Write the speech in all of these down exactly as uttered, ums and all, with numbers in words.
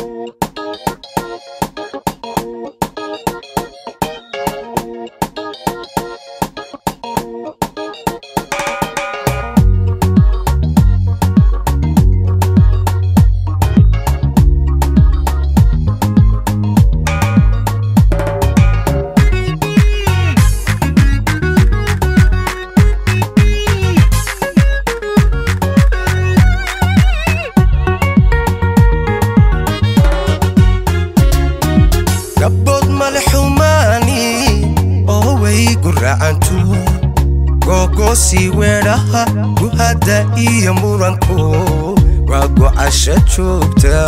gogosi weeraha ku hada iyo muranku waa go'asha joogta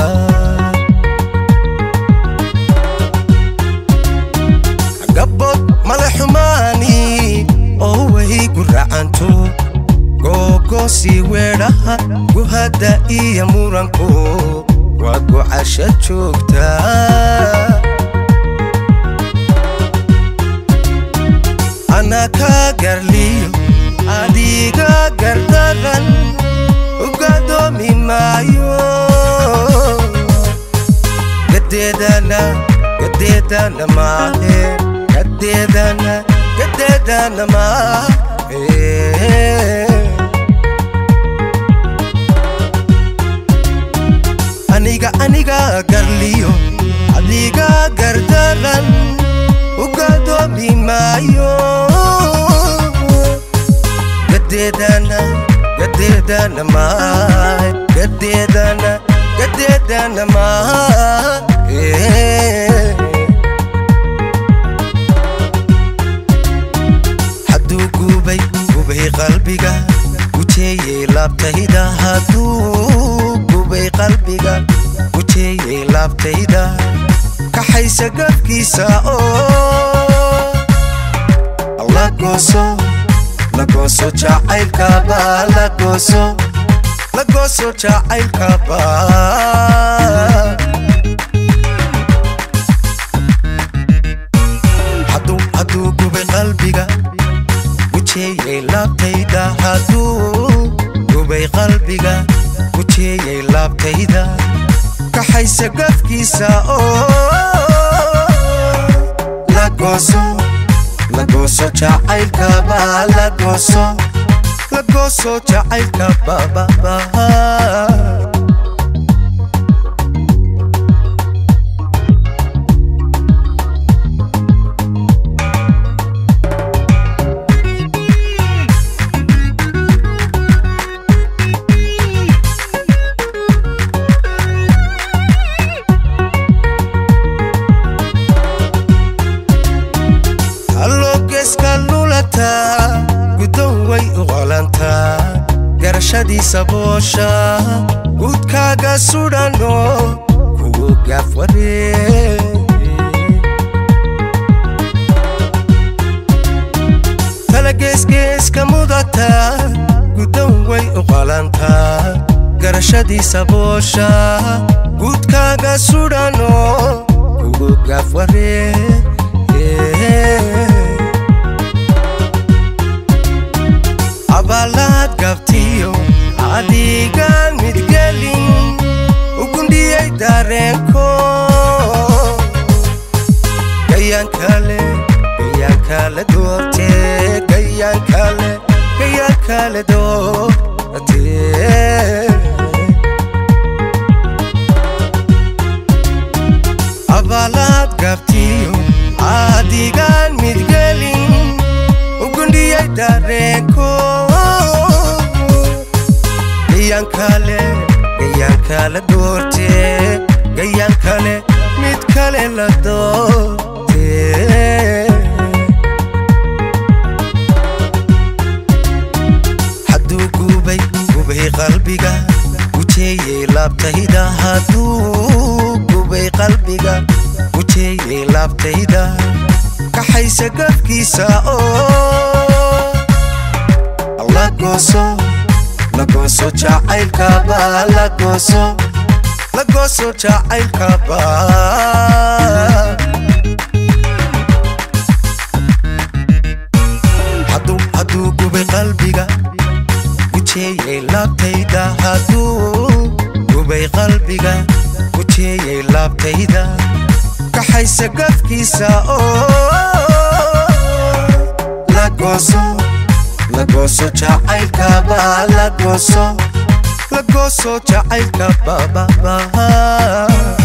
gabod malaxumaani oo way guracanto gogosi weeraha ku hada iyo muranku waa go'asha joogta أنا كاغرليو أديغا غردغن وقادو ميمايو قديدانا قديدانا ماهي قديدانا قديدانا ماهي أنيغا أنيغا غرليو أديغا غردغن وقادو ميمايو قديدانا قديدانا ماي قديدانا قديدانا ماي حدو قوبي قوبي قلبيقا وشيي لابتهيدا حدو قوبي قلبيقا وشيي لابتهيدا كحيسا قفكيسا الله قوسو لقوسو جاعيل كابا لقوسو لقوسو جاعيل كابا حدو حدو قوبي قلبيقا وشيي لابتيدا حدو قوبي قلبيقا وشيي لابتيدا كحيسا قفكيسا لقوسو لقوسو جاعيل كابا لقوسو لقوسو جاعيل كابا garashadii saboosha gudkaaga sudhano kugu gaaf waree tala geesgeeska mudata gudan way u qalantaa garashadii saboosha gudkaaga sudhano kugu gaaf waree abalad gabtiyo adigan midgelin ugundiyay dareenko gayan kale gayan kale doorte gayan kale gayan kale doorte abalad gabtiyo adigan midgelin ugundiyay dareenko gayan kale gayan kale doorte gayan kale mid kale la doorte hadduu gubay gubay qalbiga wujeeyay laabtayda hadduu gubay qalbiga wujeeyay laabtayda kaxaysa gafkiisa oo Allah gooso لقوسو جاعيل كابا لقوسو لقوسو جاعيل كابا حدو حدو قوبي قلبيقا وشيي لابتيدا حدو قوبي قلبيقا gujeeyay laabtayda kaxaysa gafkiisa oo la gooso la gooso jacaylka baa la gooso la gooso jacaylka baa baa